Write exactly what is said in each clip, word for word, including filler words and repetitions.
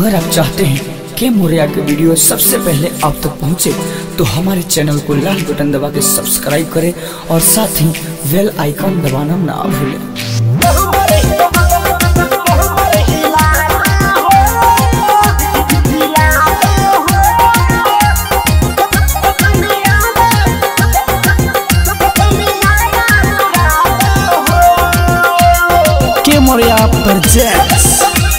अगर आप चाहते हैं कि मोरिया के वीडियो सबसे पहले आप तक पहुंचे तो हमारे चैनल को लाल बटन दबा के सब्सक्राइब करें और साथ ही बेल आइकन दबाना ना भूलें। के मोरिया प्रोजेक्ट्स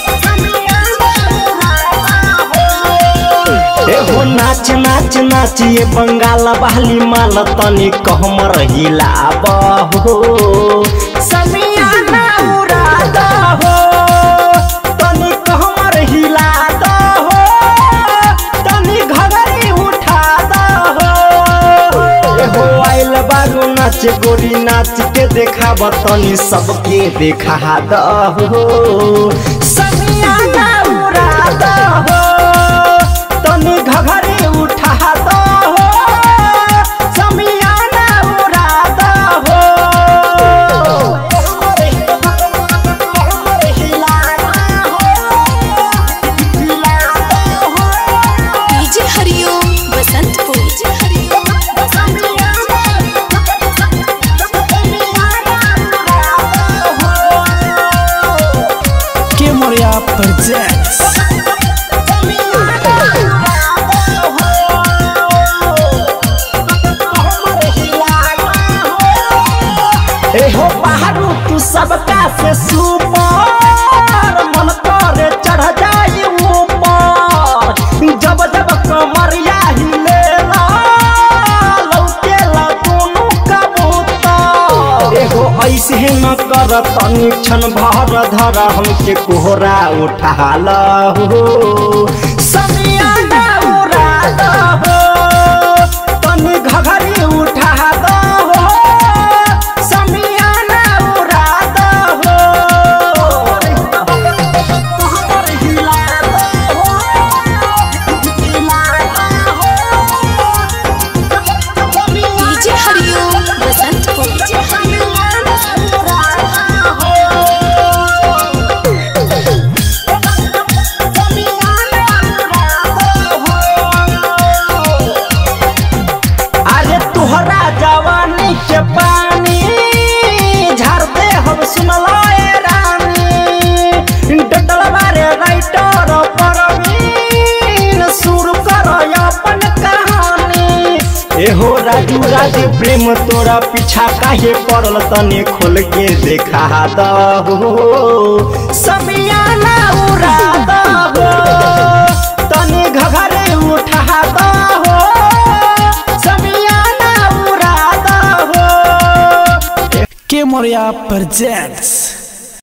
एहो नाच नाच नाच ये बंगाल बहली माल तनी कहमर हिलाब हो समियाना उड़ाद हो तनी कहमर हिलाद हो तनी घगरी उठाद हो एहो आइल बारू नाच गोरी नाच के देखाब तनी सबके देखा द हो समियाना उड़ाद हो तनी घघरी उठा दो हो समियाना उड़ा दो हो डीजे हरिओम बसंतपुर डीजे हरिओम के मोरिया प्रोजेक्ट्स एहो पहाड़ू तू सबका से सुपर मन करे चढ़ जाई ऊपर जब जब कमरिया हिले लौके ला दोनों कबूतर एहो ऐसे न कर तनी क्षण भर धर हमके कोहरा उठा ला हो समियाना उड़ा दो तनी घघरी उठा दो एहो राजू राजे प्रेम तोरा पीछा काहे पड़ल तने खोल के देखा दो समियाना उड़ा दो तने घघरे उठा दो समियाना उड़ा दो के मोरिया प्रोजेक्ट्स।